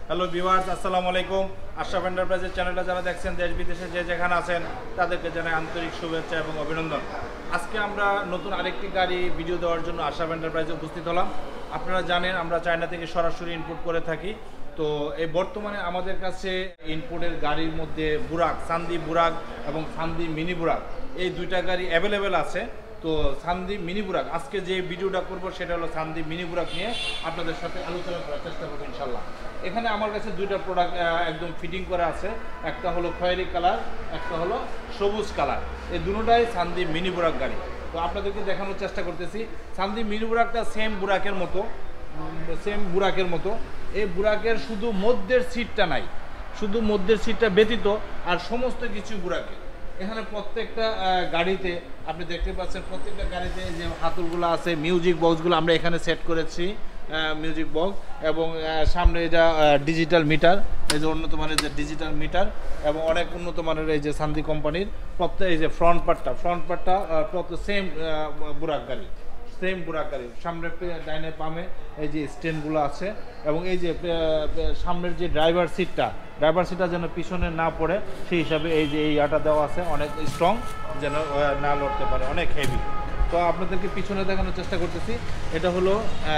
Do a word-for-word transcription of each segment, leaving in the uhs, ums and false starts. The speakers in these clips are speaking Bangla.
হ্যালো ভিউয়ার্স, আসসালামু আলাইকুম। আশরাফ এন্টারপ্রাইজের চ্যানেলটা যারা দেখছেন দেশ বিদেশে যে যেখানে আছেন তাদেরকে জানাই আন্তরিক শুভেচ্ছা এবং অভিনন্দন। আজকে আমরা নতুন আরেকটি গাড়ি ভিডিও দেওয়ার জন্য আশরাফ এন্টারপ্রাইজে উপস্থিত হলাম। আপনারা জানেন আমরা চায়না থেকে সরাসরি ইনপুট করে থাকি। তো এই বর্তমানে আমাদের কাছে ইনপুটের গাড়ির মধ্যে বুরাক, সান্দি বুরাক এবং সান্দি মিনি বুরাক এই দুইটা গাড়ি অ্যাভেলেবেল আছে। তো সান্দি মিনি বুরাক আজকে যে ভিডিওটা করব সেটা হলো সান্দি মিনি বুরাক নিয়ে আপনাদের সাথে আলোচনা করার চেষ্টা করবো ইনশাল্লাহ। এখানে আমার কাছে দুইটা প্রোডাক্ট একদম ফিটিং করা আছে, একটা হলো খয়েরি কালার, একটা হলো সবুজ কালার। এই দুটোটাই সান্দি মিনি বুরাক গাড়ি। তো আপনাদেরকে দেখানোর চেষ্টা করতেছি। সান্দি মিনি বুরাকটা সেম বুরাকের মতো সেম বুরাকের মতো এই বুরাকের শুধু মধ্যের সিটটা নাই, শুধু মধ্যের সিটটা ব্যতীত আর সমস্ত কিছু বুরাকের। এখানে প্রত্যেকটা গাড়িতে আপনি দেখতে পাচ্ছেন, প্রত্যেকটা গাড়িতে যে হাতলগুলো আছে, মিউজিক বক্সগুলো আমরা এখানে সেট করেছি, মিউজিক বক্স, এবং সামনে এটা ডিজিটাল মিটার, এই যে উন্নত মানের যে ডিজিটাল মিটার, এবং অনেক উন্নত মানের এই যে সান্দি কোম্পানির প্রত্যেক এই যে ফ্রন্ট পার্টটা ফ্রন্ট পার্টটা প্রত্যেক সেম বুরাক গাড়ি, সেম বুরাক গাড়ি। সামনের ডাইনে পামে এই যে স্ট্যান্ডগুলো আছে, এবং এই যে সামনের যে ড্রাইভার সিটটা ড্রাইভার সিটটা যেন পিছনে না পড়ে সেই হিসাবে এই যে এই আটা দেওয়া আছে, অনেক স্ট্রং, যেন না লড়তে পারে, অনেক হেভি। তো আপনাদেরকে পিছনে দেখানোর চেষ্টা করতেছি। এটা হলো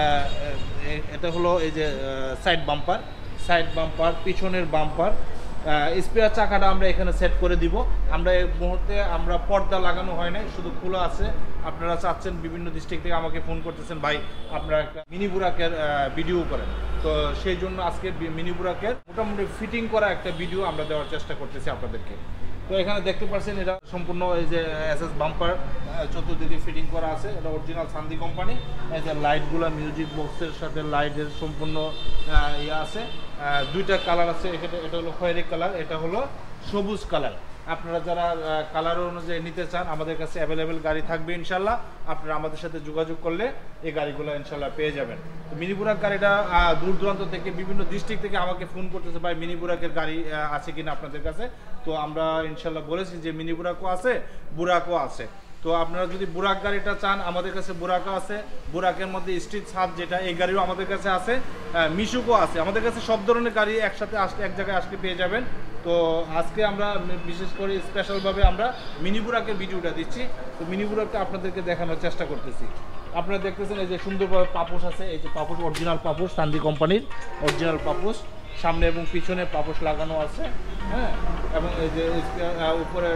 এটা হলো এই যে সাইড বাম্পার, সাইড বাম্পার, পিছনের বাম্পার, স্পেয়ার চাকাটা আমরা এখানে সেট করে দিব। আমরা এই মুহূর্তে আমরা পর্দা লাগানো হয় নাই, শুধু খোলা আছে। আপনারা চাচ্ছেন, বিভিন্ন ডিস্ট্রিক্ট থেকে আমাকে ফোন করতেছেন, ভাই আপনারা একটা মিনি বুরাকের ভিডিও করেন। তো সেই জন্য আজকে মিনি বুরাকের মোটামুটি ফিটিং করা একটা ভিডিও আমরা দেওয়ার চেষ্টা করতেছি আপনাদেরকে। তো এখানে দেখতে পাচ্ছেন এটা সম্পূর্ণ এই যে এসএস বাম্পার চতুর্দিকে ফিটিং করা আছে। এটা অরিজিনাল সান্দি কোম্পানি। এই যে লাইটগুলো মিউজিক বক্সের সাথে লাইটের সম্পূর্ণ ইয়ে আছে। দুইটা কালার আছে, এটা এটা হলো খয়েরি কালার, এটা হলো সবুজ কালার। আপনারা যারা কালার অনুযায়ী নিতে চান আমাদের কাছে অ্যাভেলেবেল গাড়ি থাকবে ইনশাল্লাহ। আপনারা আমাদের সাথে যোগাযোগ করলে এই গাড়িগুলো ইনশাল্লাহ পেয়ে যাবেন। তো মিনি বুরাক গাড়িটা দূর দূরান্ত থেকে, বিভিন্ন ডিস্ট্রিক্ট থেকে আমাকে ফোন করতেছে, ভাই মিনি বুরাকের গাড়ি আছে কিনা আপনাদের কাছে। তো আমরা ইনশাল্লাহ বলেছি যে মিনি বুরাকও আছে, বুরাকও আছে। তো আপনারা যদি বুরাক গাড়িটা চান আমাদের কাছে বুরাকও আছে। বুরাকের মধ্যে স্ট্রিট সাত যেটা, এই গাড়িও আমাদের কাছে আছে, মিশুকও আছে। আমাদের কাছে সব ধরনের গাড়ি একসাথে আসলে এক জায়গায় আসলে পেয়ে যাবেন। তো আজকে আমরা বিশেষ করে স্পেশালভাবে আমরা মিনি বুরাকের ভিডিওটা দিচ্ছি। তো মিনি বুরাকটা আপনাদেরকে দেখানোর চেষ্টা করতেছি। আপনারা দেখতেছেন এই যে সুন্দরভাবে পাপোশ আছে, এই যে পাপোশ অরিজিনাল পাপোশ, সান্দি কোম্পানির অরিজিনাল পাপোশ, সামনে এবং পিছনে পাপোশ লাগানো আছে। হ্যাঁ, এবং এই যে উপরের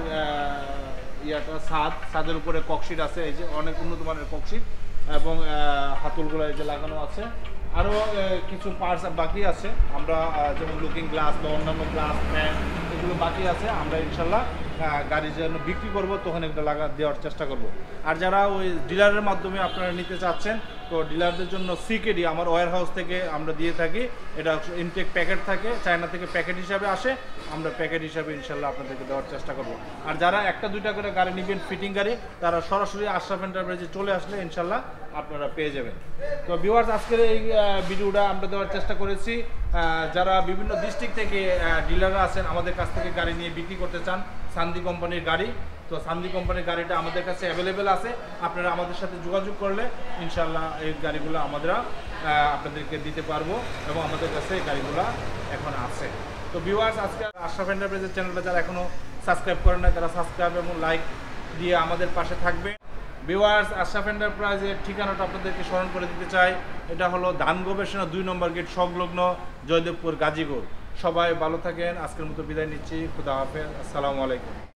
ইয়াটা ছাদ, ছাদের উপরে ককশিট আছে, এই যে অনেক উন্নত মানের ককশিট, এবং হাতলগুলো এই যে লাগানো আছে। আরও কিছু পার্টস বাকি আছে, আমরা যেমন লুকিং গ্লাস বা অন্যান্য গ্লাস ফ্যান এগুলো বাকি আছে। আমরা ইনশাল্লাহ গাড়ি যেন বিক্রি করব তখন এগুলো লাগা দেওয়ার চেষ্টা করব। আর যারা ওই ডিলারের মাধ্যমে আপনারা নিতে চাচ্ছেন, তো ডিলারদের জন্য সিকেডি আমার ওয়্যার হাউস থেকে আমরা দিয়ে থাকি। এটা ইনটেক প্যাকেট থাকে, চায়না থেকে প্যাকেট হিসাবে আসে, আমরা প্যাকেট হিসাবে ইনশাল্লাহ আপনাদেরকে দেওয়ার চেষ্টা করব। আর যারা একটা দুইটা করে গাড়ি নেবেন ফিটিং গাড়ি, তারা সরাসরি আশরাফ এন্টারপ্রাইজে চলে আসলে ইনশাল্লাহ আপনারা পেয়ে যাবেন। তো ভিউয়ার্স, আজকের এই ভিডিওটা আমরা দেওয়ার চেষ্টা করেছি। যারা বিভিন্ন ডিস্ট্রিক্ট থেকে ডিলাররা আছেন আমাদের কাছ থেকে গাড়ি নিয়ে বিক্রি করতে চান, সান্দি কোম্পানির গাড়ি, তো সান্দি কোম্পানির গাড়িটা আমাদের কাছে অ্যাভেলেবেল আছে। আপনারা আমাদের সাথে যোগাযোগ করলে ইনশাল্লাহ এই গাড়িগুলো আমরা আপনাদেরকে দিতে পারবো, এবং আমাদের কাছে এই গাড়িগুলো এখন আছে। তো ভিউয়ার্স, আজকে আশরাফ এন্টারপ্রাইজের চ্যানেলটা যারা এখনও সাবস্ক্রাইব করেন না তারা সাবস্ক্রাইব এবং লাইক দিয়ে আমাদের পাশে থাকবে। ভিউয়ার্স, আশরাফ এন্টারপ্রাইজের ঠিকানাটা আপনাদেরকে স্মরণ করে দিতে চাই। এটা হলো ধান গবেষণা দুই নম্বর গেট সংলগ্ন, জয়দেবপুর, গাজীপুর। সবাই ভালো থাকেন। আজকের মতো বিদায় নিচ্ছি। খুদা হাফেজ। আসসালামু আলাইকুম।